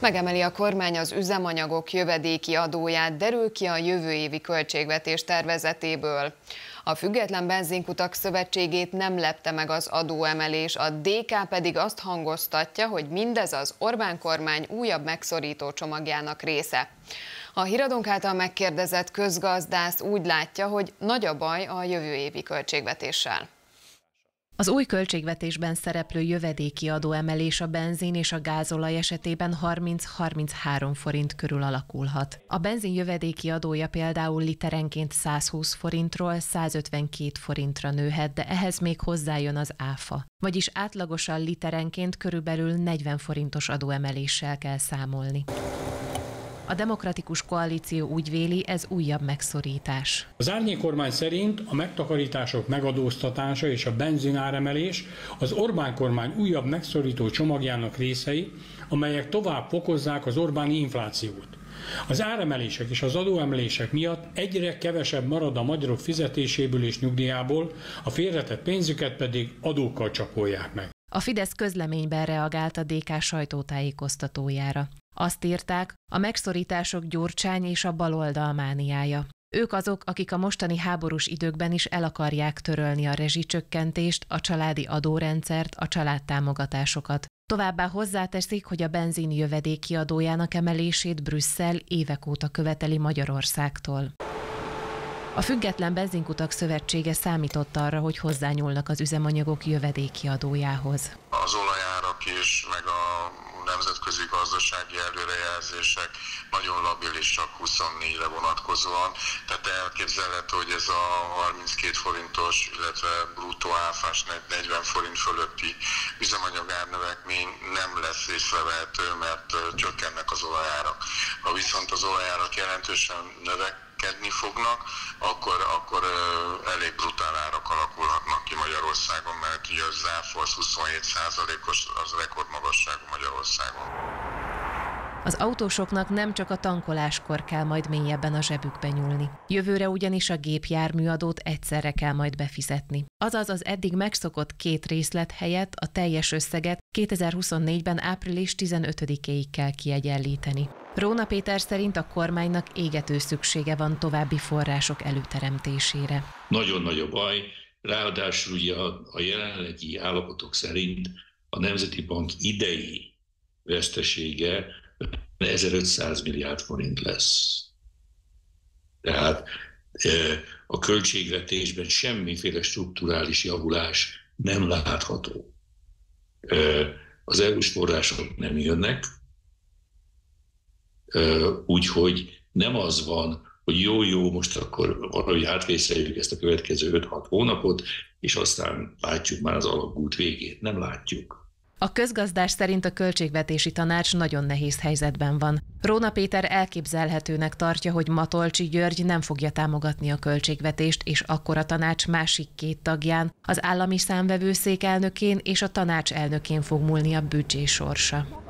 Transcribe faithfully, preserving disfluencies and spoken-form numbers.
Megemeli a kormány az üzemanyagok jövedéki adóját, derül ki a jövő évi költségvetés tervezetéből. A Független Benzinkutak Szövetségét nem lepte meg az adóemelés, a dé ká pedig azt hangoztatja, hogy mindez az Orbán kormány újabb megszorító csomagjának része. A Híradónk által megkérdezett közgazdász úgy látja, hogy nagy a baj a jövő évi költségvetéssel. Az új költségvetésben szereplő jövedéki adóemelés a benzin és a gázolaj esetében harminc-harminchárom forint körül alakulhat. A benzin jövedéki adója például literenként százhúsz forintról százötvenkét forintra nőhet, de ehhez még hozzájön az áfa. Vagyis átlagosan literenként körülbelül negyven forintos adóemeléssel kell számolni. A Demokratikus Koalíció úgy véli, ez újabb megszorítás. Az árnyékkormány szerint a megtakarítások megadóztatása és a benzináremelés az Orbán kormány újabb megszorító csomagjának részei, amelyek tovább fokozzák az Orbáni inflációt. Az áremelések és az adóemelések miatt egyre kevesebb marad a magyarok fizetéséből és nyugdíjából, a félretett pénzüket pedig adókkal csapolják meg. A Fidesz közleményben reagált a dé ká sajtótájékoztatójára. Azt írták, a megszorítások Gyurcsány és a baloldal mániája. Ők azok, akik a mostani háborús időkben is el akarják törölni a rezsicsökkentést, a családi adórendszert, a családtámogatásokat. Továbbá hozzáteszik, hogy a benzin jövedéki adójának emelését Brüsszel évek óta követeli Magyarországtól. A Független Benzinkutak Szövetsége számított arra, hogy hozzányúlnak az üzemanyagok jövedéki adójához. Az olajárak is, meg a nemzetközi gazdasági előrejelzések nagyon labilisak huszonnégyre vonatkozóan, tehát elképzelhető, hogy ez a harminckét forintos, illetve bruttó áfás negyven forint fölötti üzemanyag árnövekmény nem lesz észrevehető, mert csökkennek az olajárak. Ha viszont az olajárak jelentősen növekedni fognak, akkor, akkor elég brutál árak alakulhatnak ki Magyarországon, mert ugye az áfa az huszonhét százalékos, az rekordmagasságú Magyarországon. Az autósoknak nem csak a tankoláskor kell majd mélyebben a zsebükbe nyúlni. Jövőre ugyanis a gépjárműadót egyszerre kell majd befizetni. Azaz az eddig megszokott két részlet helyett a teljes összeget kétezer-huszonnégyben április tizenötödikéig kell kiegyenlíteni. Róna Péter szerint a kormánynak égető szüksége van további források előteremtésére. Nagyon nagy a baj, ráadásul ugye a, a jelenlegi állapotok szerint a Nemzeti Bank idei vesztesége ezerötszáz milliárd forint lesz. Tehát a költségvetésben semmiféle strukturális javulás nem látható. Az é u-s források nem jönnek, úgyhogy nem az van, hogy jó-jó, most akkor valahogy átvészeljük ezt a következő öt-hat hónapot, és aztán látjuk már az alagút végét. Nem látjuk. A közgazdás szerint a Költségvetési Tanács nagyon nehéz helyzetben van. Róna Péter elképzelhetőnek tartja, hogy Matolcsy György nem fogja támogatni a költségvetést, és akkor a tanács másik két tagján, az állami számvevőszék elnökén és a tanács elnökén fog múlni a büdzsé sorsa.